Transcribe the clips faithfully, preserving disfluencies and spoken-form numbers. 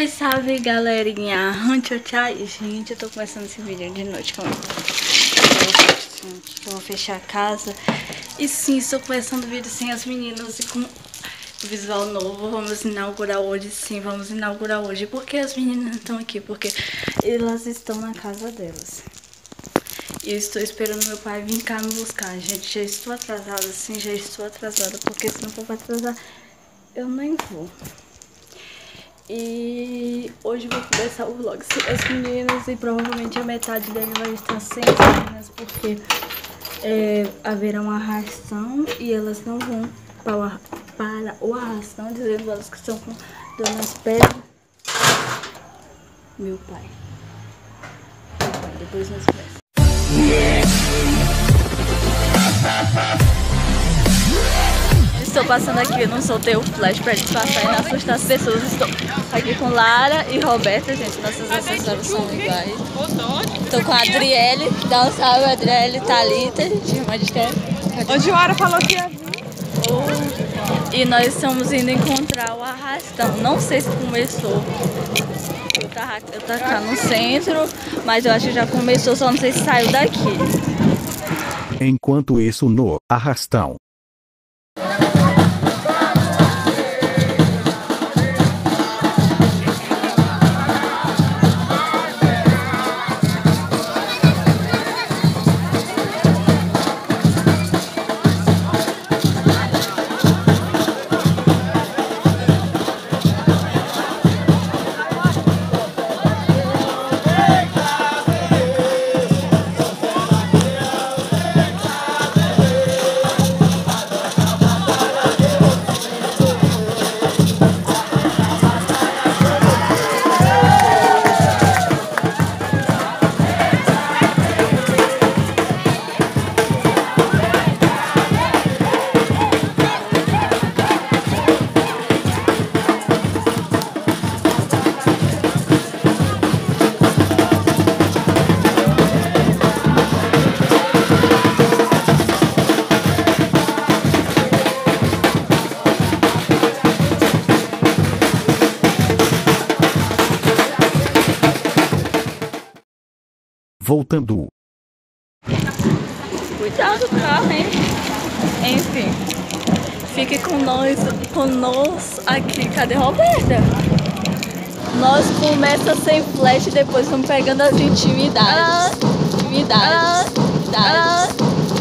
Salve, salve, galerinha! Tchau, tchau. Gente, eu tô começando esse vídeo de noite. Como eu vou fechar a casa. E sim, estou começando o vídeo sem as meninas e com visual novo. Vamos inaugurar hoje, sim, vamos inaugurar hoje. Por que as meninas estão aqui? Porque elas estão na casa delas. E eu estou esperando meu pai vir cá me buscar. Gente, já estou atrasada, sim, já estou atrasada. Porque se não for pra atrasar, eu nem vou. E hoje eu vou começar o vlog sem as meninas. E provavelmente a metade dele vai estar sem as meninas. Porque é, haverá um arrastão e elas não vão para o, para o arrastão, dizendo elas que estão com dor nas pernas. Meu pai. Meu pai, depois nós começamos. Estou passando aqui, eu não soltei o flash para disfarçar e não assustar as pessoas. Estou aqui com Lara e Roberta, gente. Nossos acessórios são iguais. Estou com a Adriele, dá um salve, Adriele, Thalita, gente, irmã de Esther. Hoje o Hora falou que ia vir. Oh. E nós estamos indo encontrar o arrastão. Não sei se começou. Eu tava, eu tava no centro, mas eu acho que já começou, só não sei se saiu daqui. Enquanto isso, no arrastão. Voltando. Cuidado do carro, hein? Enfim, fique com nós, com nós aqui. Cadê Roberta? Nós começa sem flash e depois vamos pegando as intimidades. Intimidades. Intimidades.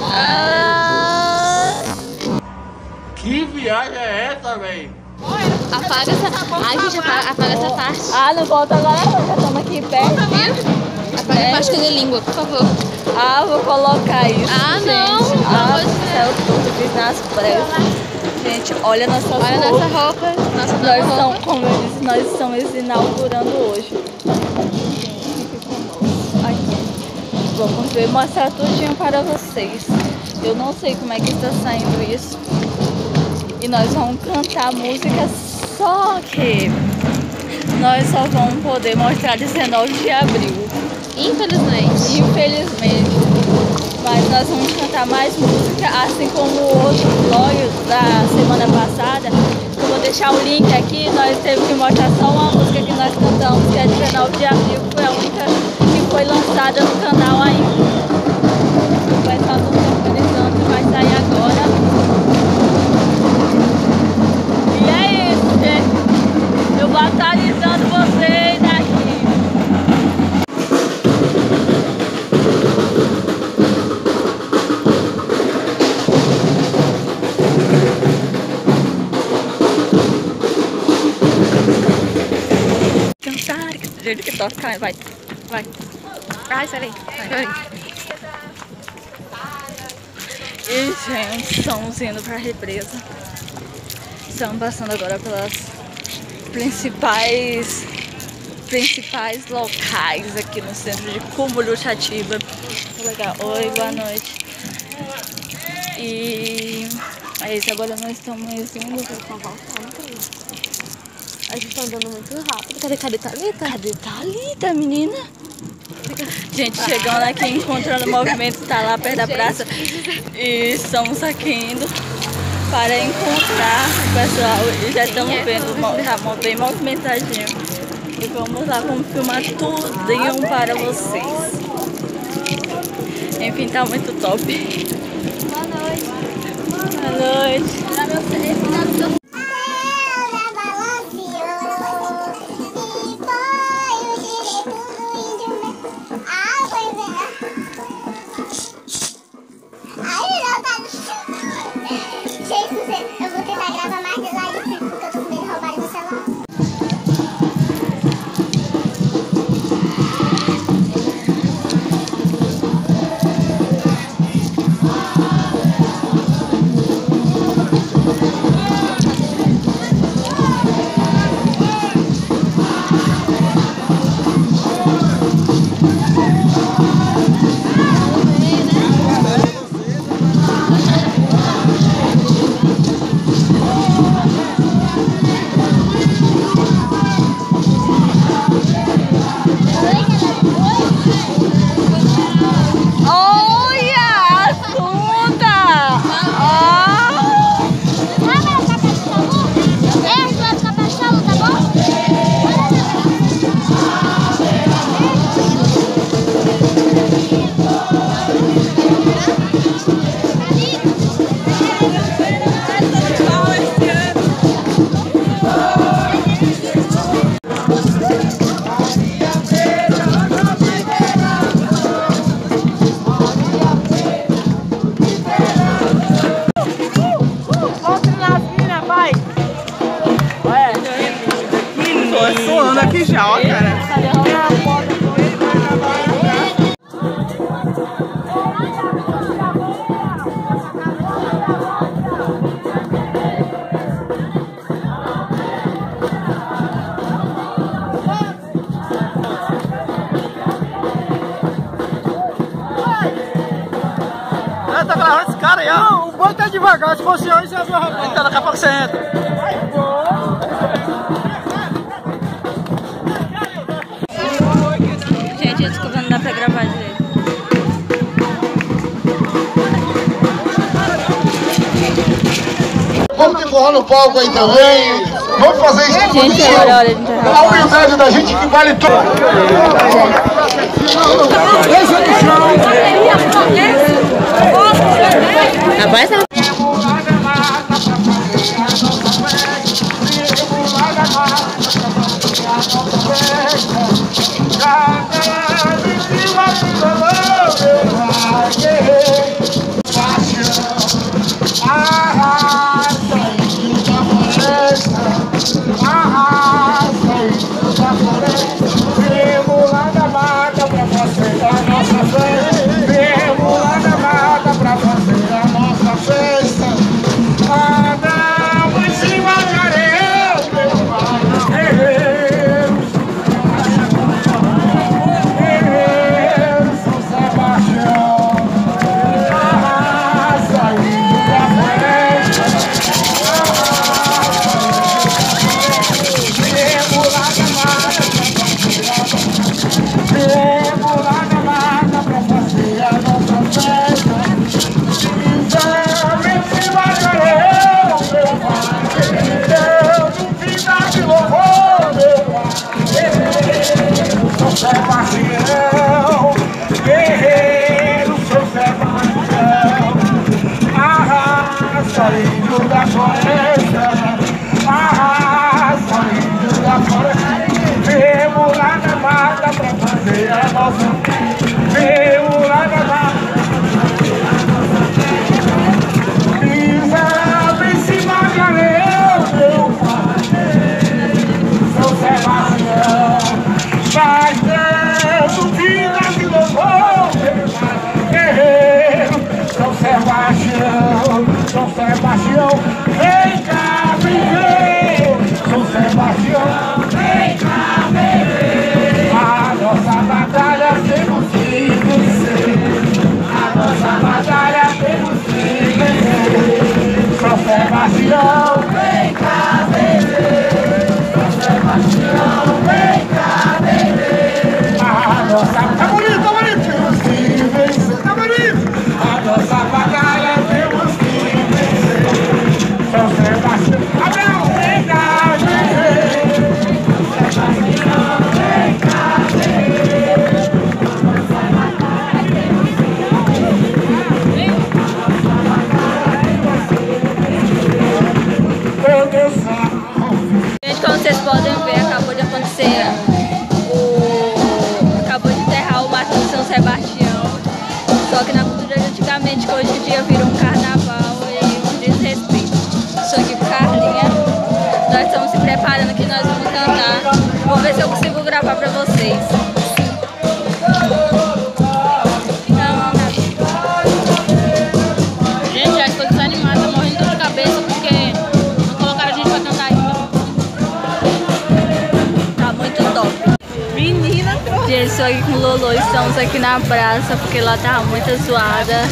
Que viagem é essa, véi? Apaga essa. Ai, gente, apaga, apaga essa parte. Ah, não volta agora não, já estamos aqui perto. Viu? Apaga a parte da língua, por favor. Ah, vou colocar isso. Ah, gente. não. Ah, Não do céu, tudo fiz nas pressas. Gente, olha nossas Olha roupas. nossa roupa. Nossa Nós roupa. estamos, como eu disse, nós estamos inaugurando hoje. Aqui. Vamos ver, mostrar tudinho para vocês. Eu não sei como é que está saindo isso. E nós vamos cantar música, só que nós só vamos poder mostrar dezenove de abril. Infelizmente. Infelizmente. Mas nós vamos cantar mais música, assim como o outro vlog da semana passada. Eu vou deixar o link aqui. Nós temos que mostrar só uma música que nós cantamos, que é dezenove de abril, que foi a única que foi lançada no canal ainda. O pessoal está se organizando, que vai sair agora. E é isso, gente. Eu vou atualizando vocês aqui. Cantar, que jeito que toca, vai, vai. Ai, sai daí, sai daí. E, gente, estamos indo pra represa. Estamos passando agora pelas principais principais locais aqui no centro de Cumburuxatiba. Legal. Oi, boa noite. E é isso, agora nós estamos indo pra voltar. A gente tá andando muito rápido. Cadê, cadê Thalita? Cadê Thalita, menina? Gente, chegando aqui, encontrando o movimento, tá lá perto da praça. E estamos aqui indo para encontrar o pessoal. E já estamos vendo, tá bem movimentadinho. E vamos lá, vamos filmar tudinho para vocês. Enfim, tá muito top. Boa noite. Boa noite. Eu vou tentar gravar mais de lá de cima, porque eu tô com medo de roubarem meu celular. Tô suando aqui já, ó, cara. Tá gravando esse cara aí, ó. Não, o banco tá devagar. Se fosse hoje, você ia ver o rapaz. Então, daqui a pouco você entra. Gente, desculpa, não dá pra gravar direito. Vamos que forró no palco aí também. Vamos fazer isso aqui. Gente, agora é hora de enterrar. A humildade da gente que vale tudo. Rapaz, tá... São Sebastião, vem cá viver. São Sebastião, vem cá viver. A nossa batalha temos que vencer. A nossa batalha temos que vencer. São Sebastião, vem cá viver. São Sebastião, vem cá viver. A nossa... Tá bonito, tá bonito. Temos que vencer, tá bonito. A nossa batalha temos que São Sebastião, Abel, vem cá viver. São Sebastião, Gente, estou aqui com o Lolo, estamos aqui na praça porque lá tava muito zoada.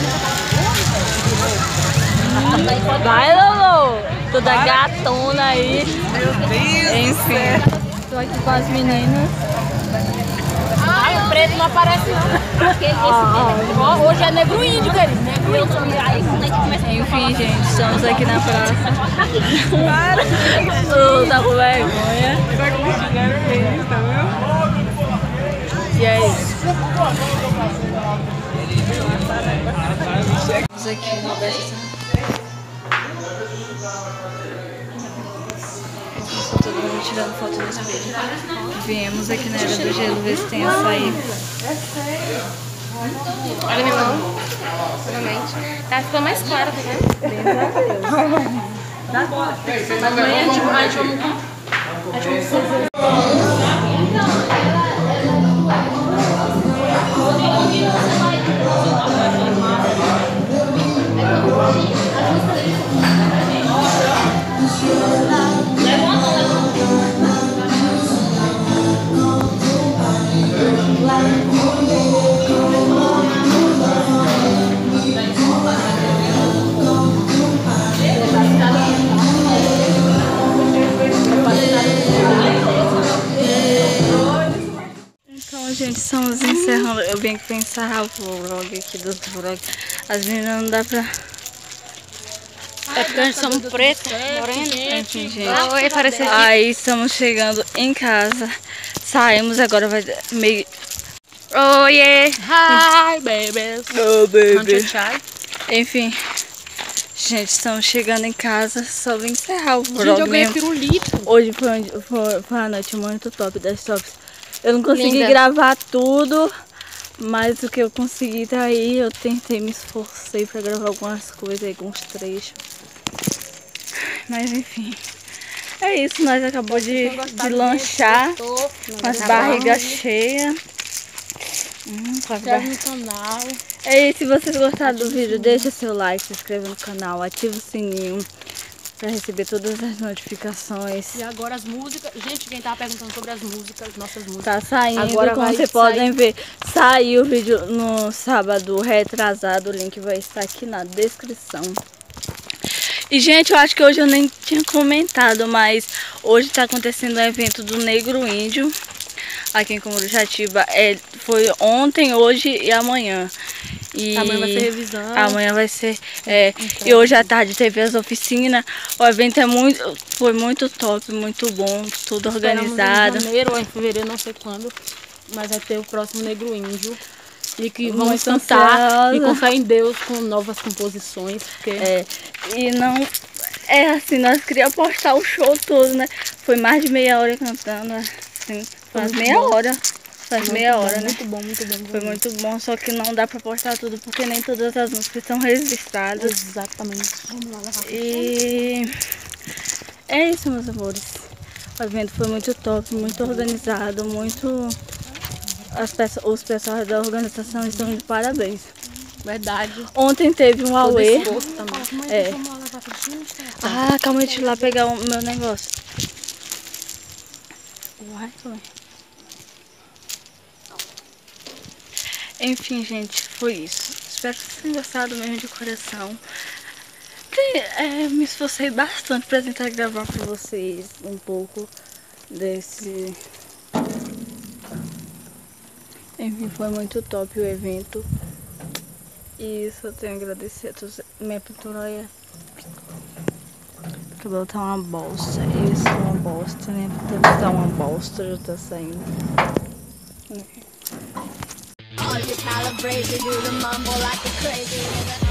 Vai, Lolo! Toda gatona aí. Meu Deus. Enfim, estou aqui com as meninas. Ai, o preto não aparece não. Aquele, esse, ó, hoje é negro índio, querido. Negro índio. Aí quando a gente começa a... Enfim, gente, estamos aqui na praça. O Lolo tá com vergonha. Tá compartilhando feliz, tá vendo? E é isso. Estamos aqui no Bessa. Todo mundo tirando foto no espelho. Viemos aqui na Era do Gelo ver se tem açaí. Olha minha mão. Realmente. Tá ficando mais clara, tá vendo? Amanhã a gente vai. A gente vai. Então, gente, estamos encerrando. Eu venho aqui pra encerrar o vlog aqui dos vlogs. As meninas não dá pra... É porque nós somos pretos, morena. Enfim, gente. Oi, parece aqui. Aí estamos chegando em casa. Saímos agora, vai meio... Oh, yeah. Hi, baby. Oh, baby. Chai. Enfim, gente, estamos chegando em casa. Só vim encerrar o vlog. Gente, eu ganhei mesmo. pirulito. Hoje foi, um- foi, foi uma noite muito top das tops. Eu não consegui Linda. gravar tudo, mas o que eu consegui tá aí. Eu tentei, me esforcei pra gravar algumas coisas aí, alguns trechos. Mas enfim, é isso. Nós acabamos de, de lanchar com as barrigas cheias. Hum, com as Inscreve no canal. É isso, se vocês gostaram do vídeo, deixa seu like, se inscreva no canal, ativa o sininho pra receber todas as notificações. E agora as músicas. Gente, quem tava perguntando sobre as músicas, nossas músicas. Tá saindo, Agora como vai vocês sair. podem ver, saiu o vídeo no sábado retrasado, o link vai estar aqui na descrição. E, gente, eu acho que hoje eu nem tinha comentado, mas hoje tá acontecendo um evento do Negro Índio aqui em Corujaciba. É, foi ontem, hoje e amanhã. E Amanhã vai ser revisão. Amanhã vai ser. É, e hoje à tarde teve as oficinas. O evento é muito, foi muito top, muito bom, tudo organizado. Em janeiro ou em fevereiro, não sei quando. Mas vai ter o próximo Negro Índio. E que vamos Muito cantar ansiosa. e com fé em Deus com novas composições. Porque É, e não. É assim, nós queríamos postar o show todo, né? Foi mais de meia hora cantando, assim. Faz muito meia bom. hora. Faz muito meia bom, hora, né? Muito bom, muito bom. Foi muito bom, só que não dá pra postar tudo porque nem todas as músicas são registradas. Exatamente. Vamos lá levar. E é isso, meus amores. O evento foi muito top, muito organizado, muito. As peças, os pessoal da organização estão de parabéns. Verdade. Ontem teve um Todo auê. esforço também. É. Vamos lá levar pra gente. Ah, calma, deixa eu ir lá pegar o meu negócio. Uai, uai. Enfim, gente, foi isso. Espero que vocês tenham gostado mesmo de coração. Tem- é, me esforcei bastante para tentar gravar para vocês um pouco desse... Enfim, foi muito top o evento. E só tenho a agradecer a todos. Minha pintura é... O cabelo tá uma bosta. Isso é uma bosta, né? Tá uma bosta, já tá saindo. All you calibrated, do the mumble like a crazy nigga.